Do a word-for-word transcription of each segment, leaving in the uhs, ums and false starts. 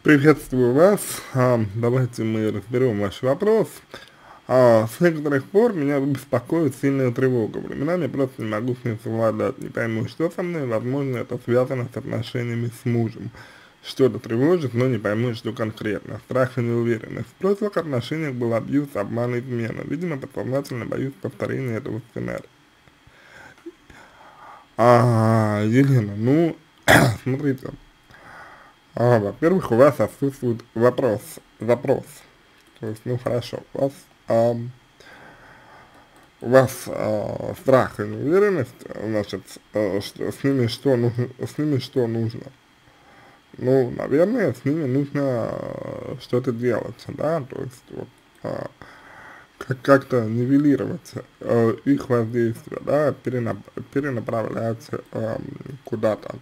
Приветствую вас. А, давайте мы разберем ваш вопрос. А, с некоторых пор меня беспокоит сильная тревога. Временами я просто не могу с ней совладать. Не пойму, что со мной. Возможно, это связано с отношениями с мужем. Что-то тревожит, но не пойму, что конкретно. Страх и неуверенность. В прошлых отношениях был абьюз, обман и измена. Видимо, подсознательно боюсь повторения этого сценария. А, Елена, ну, смотрите. А, во-первых, у вас отсутствует вопрос, запрос. То есть, ну хорошо, у вас, а, у вас а, страх и неуверенность, значит, а, что, с ними что нужно, с ними что нужно? Ну, наверное, с ними нужно а, что-то делать, да, то есть, вот, а, как- как-то нивелировать а, их воздействие, да, перенап перенаправлять а, куда-то.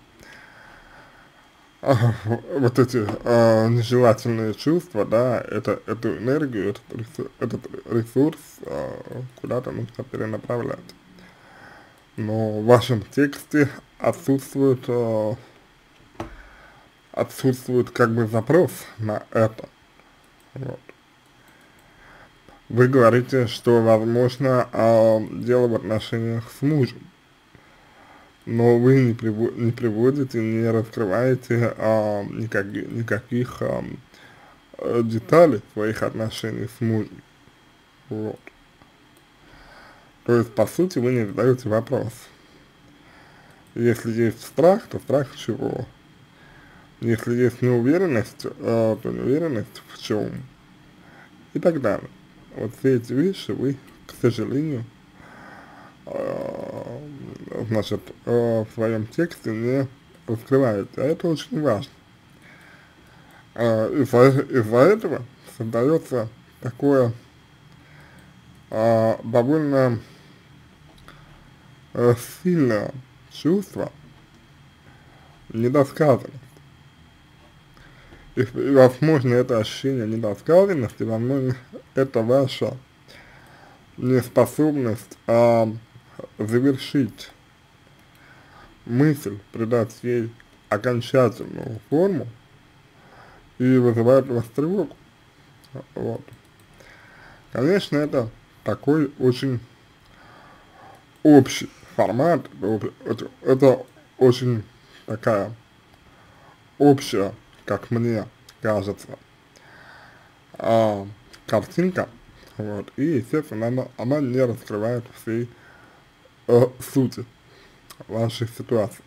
А, вот эти а, нежелательные чувства, да, это, эту энергию, этот ресурс, этот ресурс а, куда-то нужно перенаправлять. Но в вашем тексте отсутствует, а, отсутствует как бы запрос на это. Вот. Вы говорите, что, возможно, а, дело в отношениях с мужем, но вы не, приво не приводите, не раскрываете а, никаких, никаких а, э, детали своих отношений с мужем. Вот. То есть, по сути, вы не задаете вопрос. Если есть страх, то страх чего? Если есть неуверенность, э, то неуверенность в чем? И так далее. Вот все эти вещи вы, к сожалению, э, значит, э, в своем тексте не раскрываете. А это очень важно. Э, из-за из этого создается такое э, довольно э, сильное чувство недосказанности. И, и, возможно, это ощущение недосказанности, возможно, это ваша неспособность а, завершить мысль, придать ей окончательную форму и вызывает у вас тревогу. Вот. Конечно, это такой очень общий формат, это, это, это очень такая общая, как мне кажется, а, картинка, вот, и, естественно, она, она не раскрывает всей э, сути вашей ситуации.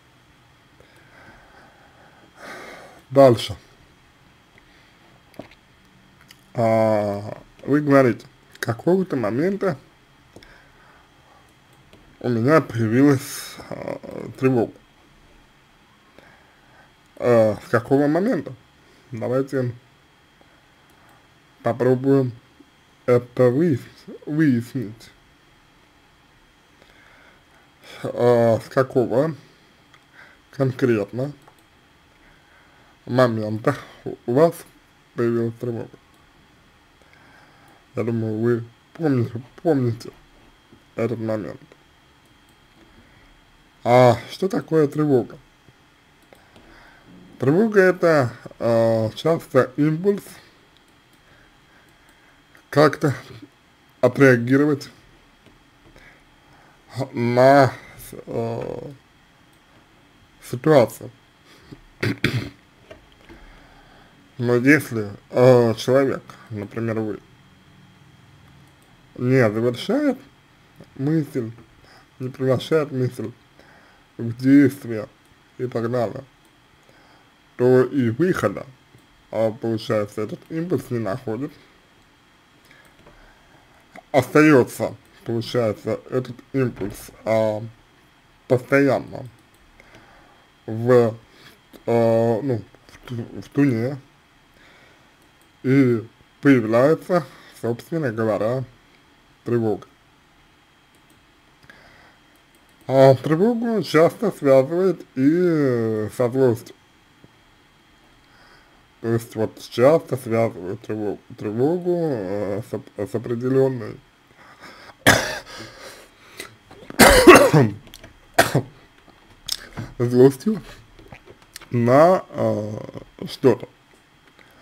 Дальше. А, вы говорите, какого-то момента у меня появилась а, тревога. А, с какого момента? Давайте попробуем это выяснить. выяснить. А, с какого конкретно момента у вас появилась тревога? Я думаю, вы помните, помните этот момент. А что такое тревога? Тревога это э, часто импульс как-то отреагировать на э, ситуацию. Но если э, человек, например, вы, не завершает мысль, не превращает мысль в действие и так далее, то и выхода, а, получается, этот импульс не находит, остается, получается, этот импульс а, постоянно в, а, ну, в, в туне, и появляется, собственно говоря, тревога. А тревогу часто связывает и со злостью. То есть вот часто связывают тревогу, тревогу э, с, с определенной злостью на э, что-то.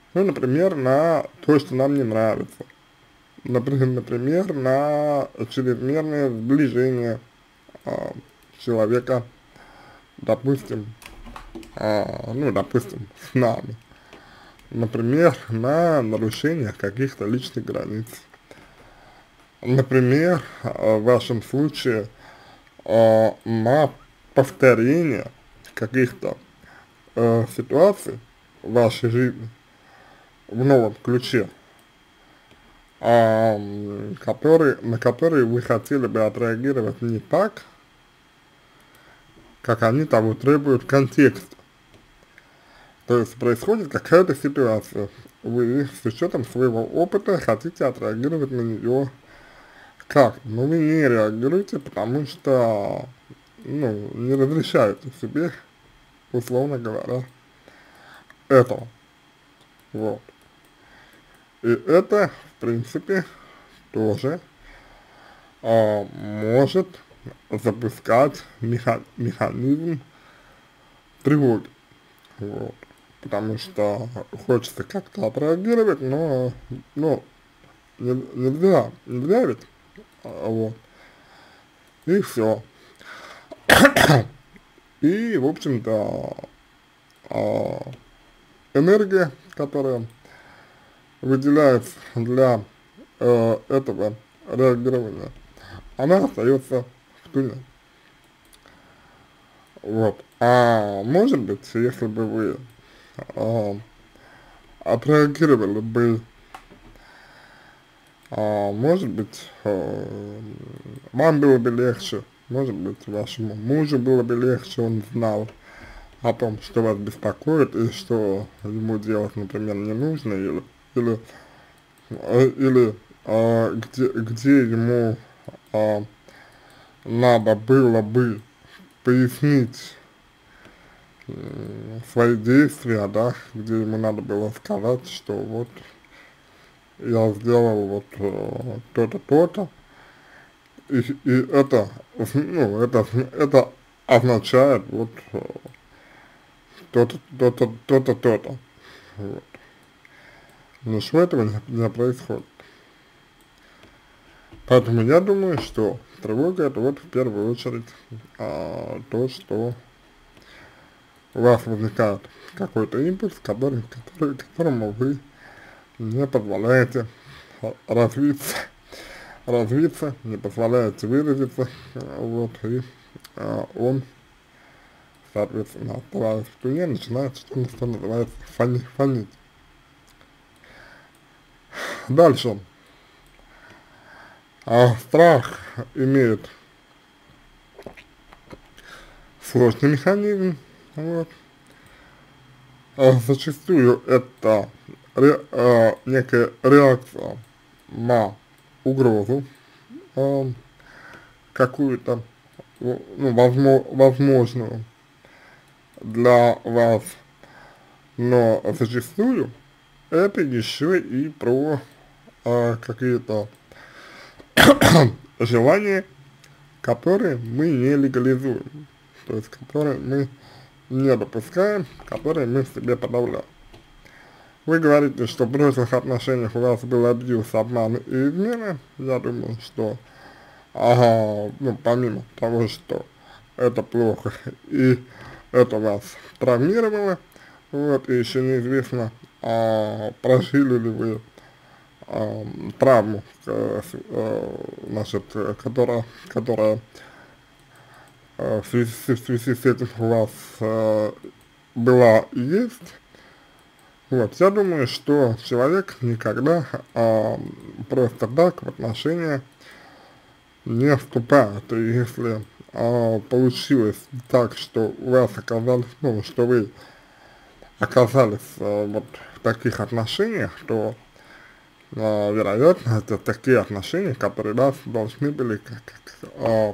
Ну, например, на то, что нам не нравится. Например, например на чрезмерное сближение а, человека, допустим, а, ну, допустим, с нами. Например, на нарушение каких-то личных границ. Например, а, в вашем случае, а, на повторение каких-то э, ситуаций в вашей жизни в новом ключе, а, м, который, на которые вы хотели бы отреагировать не так, как они того требуют контекста. То есть происходит какая-то ситуация, вы с учетом своего опыта хотите отреагировать на нее как? Но вы не реагируете, потому что, ну, не разрешаете себе, условно говоря, этого. Вот. И это, в принципе, тоже а, может запускать меха механизм тревоги. Вот. Потому что хочется как-то отреагировать, но, ну, не, нельзя, нельзя ведь, а, вот, и все. И, в общем-то, а, энергия, которая выделяется для э, этого реагирования, она остается в туне. Вот. А может быть, если бы вы а, отреагировали бы, а, может быть, а, вам было бы легче, может быть, вашему мужу было бы легче, он знал о том, что вас беспокоит и что ему делать, например, не нужно, или, или, э, или а, где, где ему а, надо было бы пояснить э, свои действия, да, где ему надо было сказать, что вот я сделал вот э, то-то, то-то, и, и это, ну, это, это означает вот э, то-то, то-то, то-то, то-то. Вот. Но что этого не, не происходит. Поэтому я думаю, что тревога это вот в первую очередь а, то, что у вас возникает какой-то импульс, который, который, которому вы не позволяете развиться, развиться, не позволяете выразиться, вот, и а, он, соответственно, оставаясь в туне, начинает, что, что называется, фони, фонить. Дальше. А страх имеет сложный механизм, вот. А зачастую это ре, а, некая реакция на угрозу а, какую-то, ну, возможно, возможную для вас, но зачастую это еще и про а, какие-то желания, которые мы не легализуем, то есть которые мы не допускаем, которые мы в себе подавляем. Вы говорите, что в прошлых отношениях у вас был абьюз, обман и измена. Я думаю, что ага, ну, помимо того, что это плохо и это вас травмировало, вот, и еще неизвестно, а, прожили ли вы а, травму, э, э, значит, которая, которая э, в, связи, в связи с этим у вас э, была и есть. Вот, я думаю, что человек никогда а, просто так в отношения не вступает. И если а, получилось так, что у вас оказались, ну, что вы оказались а, вот в таких отношениях, то а, вероятно, это такие отношения, которые вас должны были как, как, а,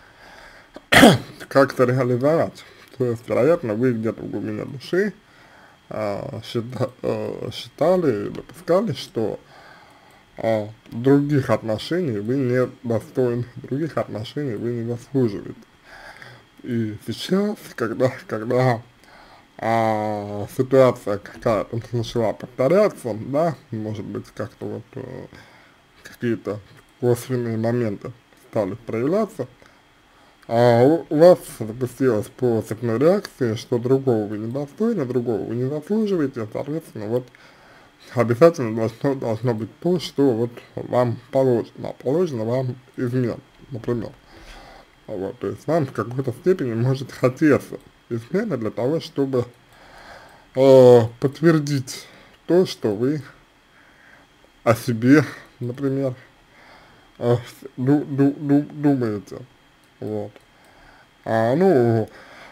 как-то реализовать. То есть, вероятно, вы где-то в глубине души а, счита, а, считали, допускали, что а, других отношений вы не достойны, других отношений вы не заслуживаете. И сейчас, когда, когда а ситуация какая-то начала повторяться, да, может быть, как-то вот э, какие-то косвенные моменты стали проявляться, а у, у вас запустилась по цепной реакции, что другого вы не достойны, другого вы не заслуживаете, соответственно, вот обязательно должно, должно быть то, что вот вам положено, а положено вам измена, например. Вот, то есть вам в какой-то степени может хотеться измена для того, чтобы э, подтвердить то, что вы о себе, например, э, ду ду ду думаете. Вот. А, ну,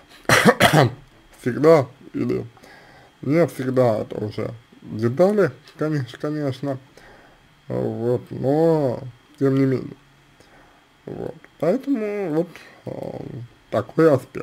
всегда или не всегда это уже детали, конечно, конечно, вот, но тем не менее. Вот. Поэтому вот э, такой аспект.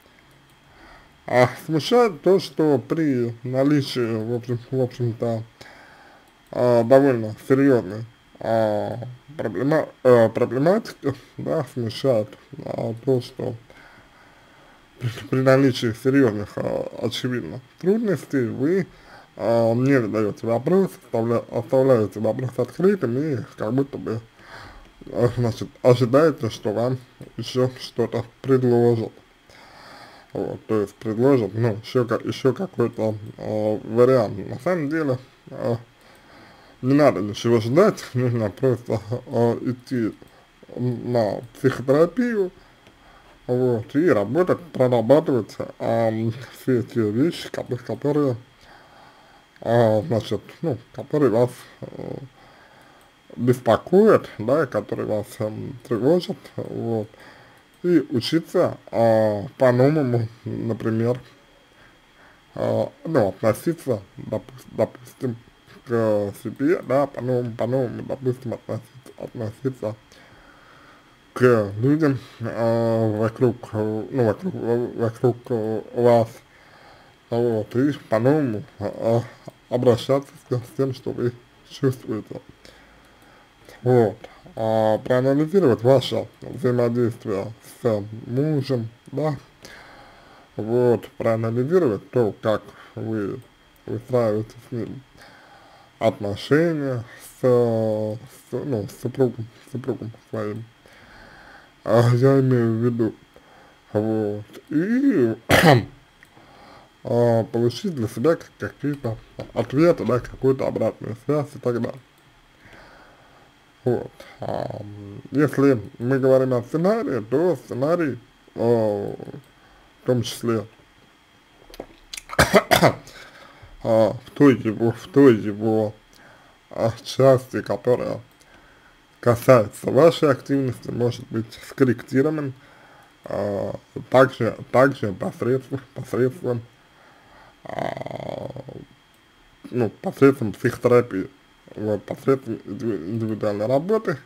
А смущает то, что при наличии, в общем, в общем-то, э, довольно серьезной э, проблема, э, проблематики, да, смущает э, то, что при, при наличии серьезных, э, очевидно, трудностей вы э, не задаете вопрос, оставля, оставляете вопрос открытым и как будто бы, э, значит, ожидаете, что вам еще что-то предложат. Вот, то есть предложат, ну, еще, еще какой-то э, вариант. На самом деле, э, не надо ничего ждать, нужно просто э, идти на психотерапию, вот, и работать, прорабатывать э, все эти вещи, которые, которые э, значит, ну, которые вас э, беспокоят, да, которые вас э, тревожат, вот, и учиться э, по-новому, например, э, ну, относиться, допустим, допустим, к себе, да, по-новому, по-новому, допустим, относиться, относиться к людям э, вокруг, э, ну, вокруг, вокруг э, вас, вот, и по-новому э, обращаться с, с тем, что вы чувствуете, вот, а проанализировать ваше взаимодействие с мужем, да, вот, проанализировать то, как вы выстраиваете с ним отношения, с, с, ну, с супругом, с супругом своим, а, я имею в виду, вот, и а, получить для себя какие-то ответы, да, какую-то обратную связь и так далее. Вот. А, если мы говорим о сценарии, то сценарий, а, в том числе а, в той его, в той его а, части, которая касается вашей активности, может быть скорректирован а, также, также посредством, посредством, а, ну, посредством психотерапии, вот, посредством индивидуальной работы,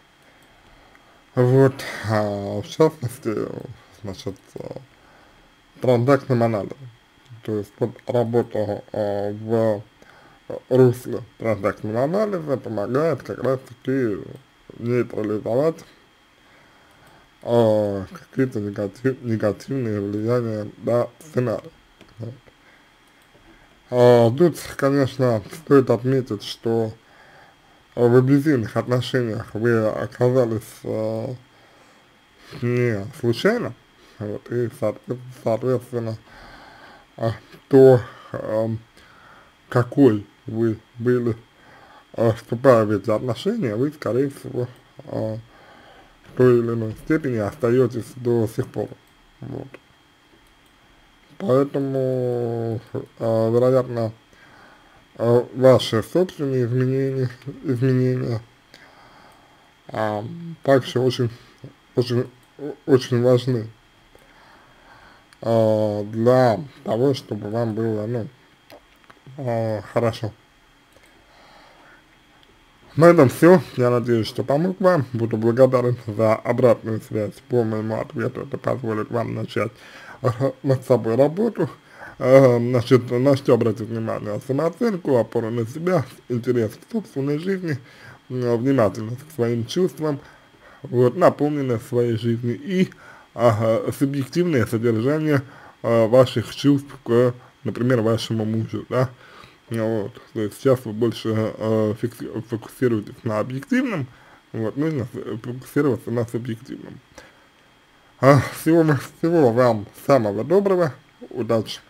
вот, а, в частности, значит, транзактным анализом, то есть вот работа а, в русле транзактного анализа помогает как раз таки нейтрализовать а, какие-то негатив, негативные влияния на сценарий. Вот. А, тут, конечно, стоит отметить, что в абьюзивных отношениях вы оказались а, не случайно, вот, и, соответственно, а, то, а, какой вы были, а, вступая в эти отношения, вы, скорее всего, а, в той или иной степени остаетесь до сих пор. Вот. Поэтому, а, вероятно, а, ваши собственные изменения, изменения а, также очень, очень, очень важны а, для того, чтобы вам было, ну, а, хорошо. На этом все. Я надеюсь, что помог вам. Буду благодарен за обратную связь по моему ответу. Это позволит вам начать э, над собой работу. Э, значит, на что обратить внимание? Самооценку, опору на себя, интерес к собственной жизни, э, внимательность к своим чувствам, вот, наполненность своей жизни и э, субъективное содержание э, э, ваших чувств к, например, вашему мужу, да, ну вот, то есть сейчас вы больше э, фикси фокусируетесь на объективном, вот, нужно фокусироваться на субъективном. А, всего, всего вам самого доброго, удачи!